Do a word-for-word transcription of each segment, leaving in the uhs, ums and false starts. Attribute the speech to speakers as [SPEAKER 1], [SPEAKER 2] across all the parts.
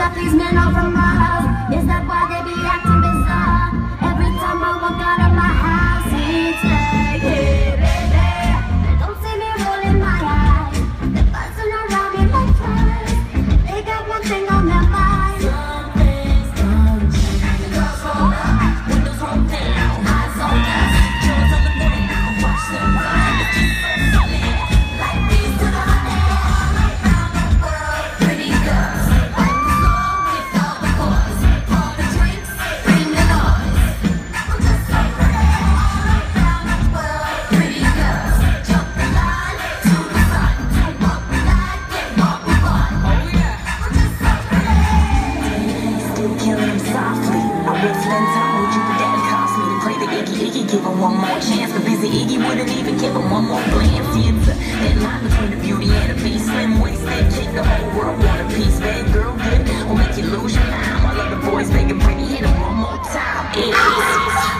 [SPEAKER 1] got these men all from miles. Is that why they be acting bizarre? Every time I walk out of my house, it's like, hey, baby, don't see me rolling my eyes. They're buzzing around me like flies. They got one thing on their mind. Something's gonna change. Girls roll up, windows roll down, eyes on us, jaws on the ground. Watch them run, it's just so funny. Like these to the honey, all around the world. Pretty girls, wipe the floor with all the boys. Pour the drinks, bring the noise. I'm just so pretty, all around the world. Pretty girls, jump the line to the sun. Do what we like, get what we want. Oh yeah, I'm just so pretty.
[SPEAKER 2] Still killing them softly. I will spend time with you, but that cost me to play the Iggy Iggy. Give him one more chance. The busy Iggy wouldn't even give him one more glance. See, it's a thin line between the beauty and the beast. Slim waisted, kick the whole world want a piece. Bad girl good will make you lose your mind. All of the boys begging pretty, hit him one more time. Iggy.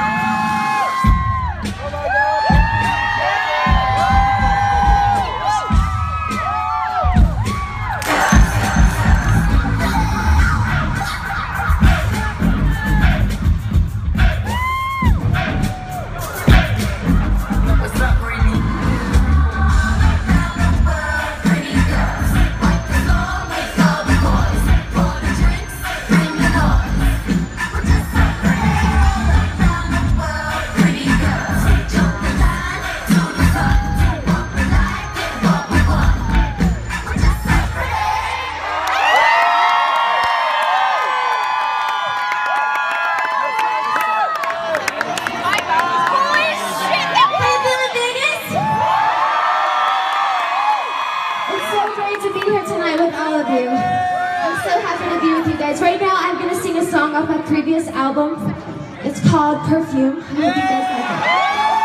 [SPEAKER 1] What's up, Brittany? Pretty girls, wipe the floor with all the boys. Pour the drinks, bring the noise. We're just so pretty, all around the world. Pretty girls, jump the line to the sun. Do what we like, get what we want. We're just so pretty. Hey, Billy Vegas! It's so great to be here tonight with all of you. I'm so happy to be with you guys. Right now, I'm going to sing a song off my previous album. It's called Perfume. I hope you guys like it.